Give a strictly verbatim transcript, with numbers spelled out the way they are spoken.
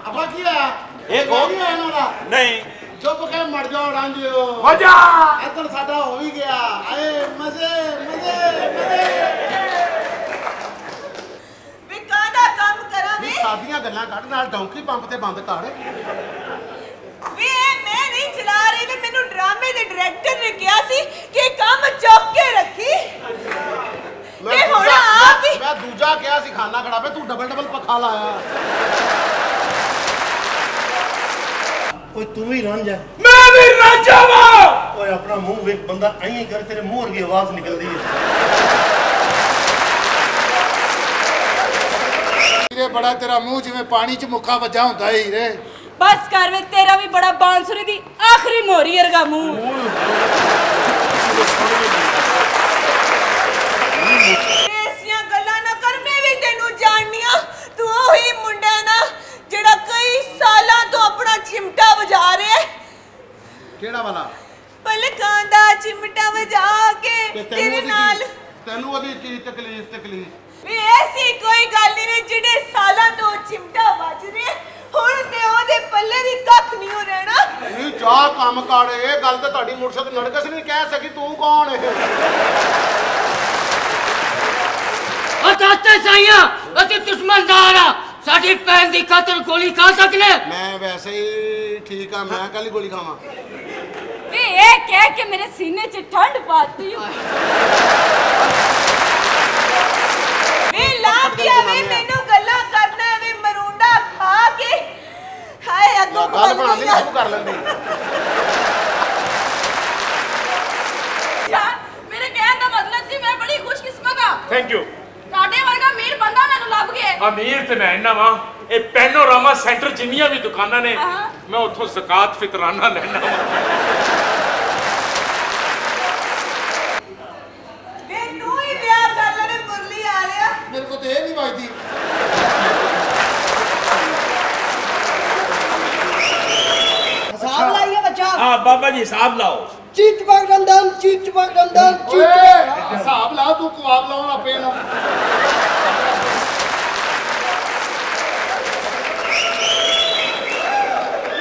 अबा की है एक हो गया ना ना नहीं चुप के मर जाओ रांझियो मजा इधर साडा हो ही गया आए मजे मजे मजे वे कादा काम करा वे सादियां गल्लां कट नाल डोंकी पंप ते बंद कर वे मैं नहीं चला रही वे मेनू ड्रामे दे डायरेक्टर ने कहा सी कि काम चौक के रखी मैं होना आप ही मैं दूजा क्या सी खाना खड़ा पे तू डबल डबल पखा लाया ओए तू ही रांझा मैं भी रांझा हूं ओए अपना मुंह देख बंदा ऐं कर तेरे मुंह की आवाज निकलदी है हीरे बड़ा तेरा मुंह जिवें पानी च मुक्का वजा हुंदा है हीरे बस कर वे तेरा भी बड़ा बांसुरी दी आखिरी मोरी वर्गा मुंह ऐसियां गल्लां ना कर मैं भी तेनू जाननिया तू ओही मुंडा ना जेड़ा कई सालां तो अपना चिमटा वजा रहा है केड़ा वाला पलकां दा चिमटा वजा के तेरे नाल तेनू ओदी की तकलीफ तकलीफ वे ऐसी कोई गल नहीं जेड़े सालां तो चिमटा वज रहे ਹੁਣ ਤੇ ਉਹਦੇ ਪੱਲੇ ਵੀ ਕੱਖ ਨਹੀਂ ਹੋ ਰਹਿਣਾ ਨਹੀਂ ਜਾ ਕੰਮ ਕਰ ਇਹ ਗੱਲ ਤੇ ਤੁਹਾਡੀ ਮੁਰਸ਼ਦ ਨੜਕਸ ਨਹੀਂ ਕਹਿ ਸਕੀ ਤੂੰ ਕੌਣ ਹੈ ਉਹ ਦਾਤੇ ਸਾਈਆਂ ਅਸੀਂ ਦੁਸ਼ਮਣਦਾਰ ਆ ਸਾਡੀ ਭੈਣ ਦੀ ਖਾਤਰ ਗੋਲੀ ਖਾ ਸਕਨੇ ਮੈਂ ਵੈਸੇ ਹੀ ਠੀਕ ਆ ਮੈਂ ਕੱਲ ਹੀ ਗੋਲੀ ਖਾਵਾਂ ਵੇ ਇਹ ਕਹਿ ਕੇ ਮੇਰੇ ਸੀਨੇ 'ਚ ਠੰਡ ਪਾਤੀ ਵੇ ਲਾ ਦਿਆ ਵੇ ਮੈਨੂੰ ਗੱਲਾਂ ਕਰਨਾ ਵੇ ਮਰੂੰਡਾ ਖਾ ਕੇ ਹਾਏ ਅੱਗੋਂ ਗੱਲ ਬਣਾ ਲਈ ਸ਼ੁਰੂ ਕਰ ਲੈਂਦੀ ਯਾਰ ਮੇਰੇ ਕਹਿਣ ਦਾ ਮਤਲਬ ਸੀ ਮੈਂ ਬੜੀ ਖੁਸ਼ਕਿਸਮਤ ਆ थैंक यू ਤੁਹਾਡੇ ਵਰਗਾ ਅਮੀਰ ਬੰਦਾ ਮੈਨੂੰ ਲੱਭ ਗਿਆ ਅਮੀਰ ਤੇ ਮੈਂ ਨਾ ਵਾਂ ਇਹ ਪੈਨੋਰਾਮਾ ਸੈਂਟਰ ਜਿੰਨੀਆਂ ਵੀ ਦੁਕਾਨਾਂ ਨੇ ਮੈਂ ਉੱਥੋਂ ਜ਼ਕਾਤ ਫਿਤਰਾਨਾ ਲੈਣਾ ਵਾਂ ਵੇ ਤੂੰ ਹੀ ਵਿਆਹ ਕਰ ਲੈਣੇ ਮੁਰਲੀ ਆ ਲਿਆ ਮੇਰੇ ਕੋ ਤੇ ਇਹ ਨਹੀਂ ਵੱਜਦੀ हिसाब लाइए बच्चा हाँ बाबा जी हिसाब लाओ चीत पग दम दम चीत पग दम दम ਓਏ ਹਿਸਾਬ